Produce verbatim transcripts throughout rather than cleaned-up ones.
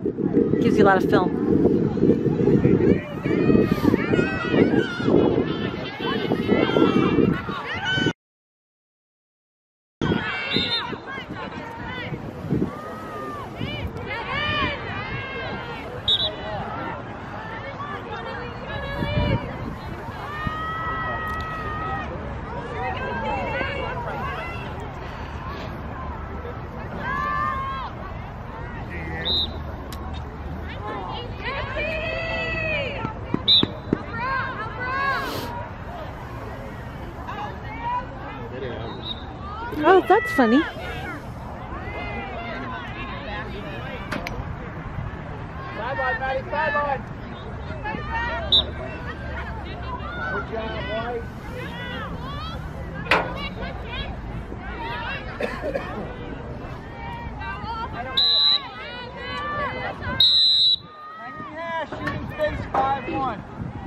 Gives you a lot of film. Oh, that's funny. Sideline, Maddie, sideline. Good job, boys. Hanging hash, shooting face, five one.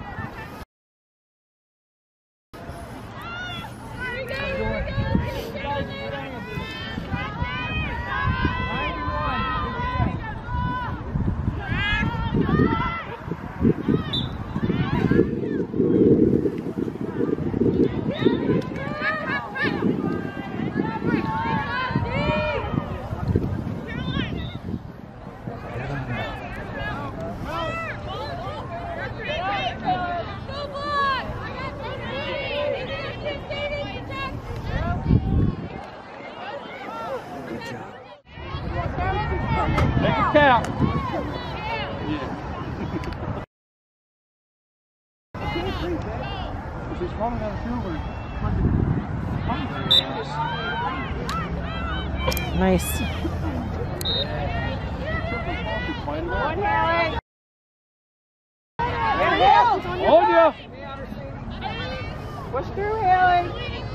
Make it count. She's running out of fuel. Nice. Hold you. Push through, Haley.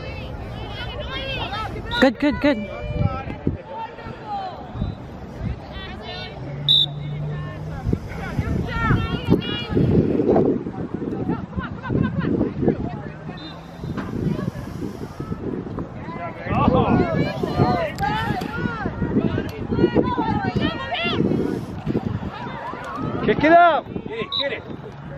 Good, good, good. Kick it up. Get it, get it.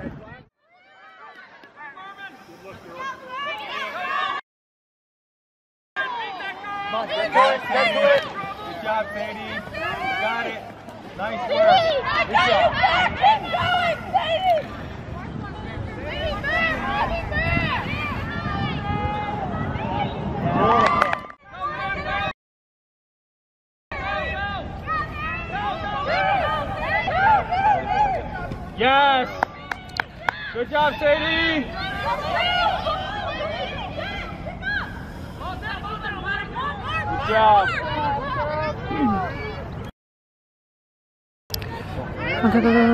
Come on, get it, get it. Good job, Sadie. You got it. Nice work. Good job. Keep going, Sadie. Yes. Good job, Sadie. Good job. Go, go, go, go.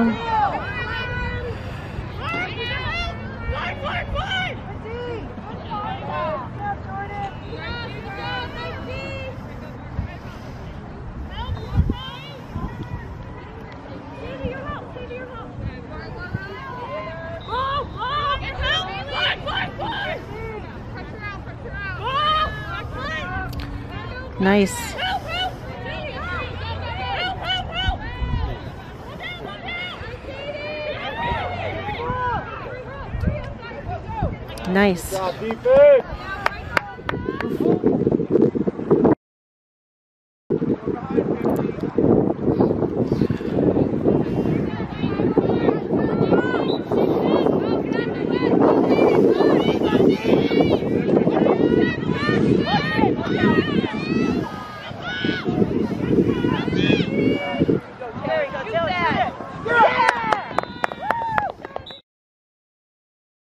Nice. Nice. Good job, defense.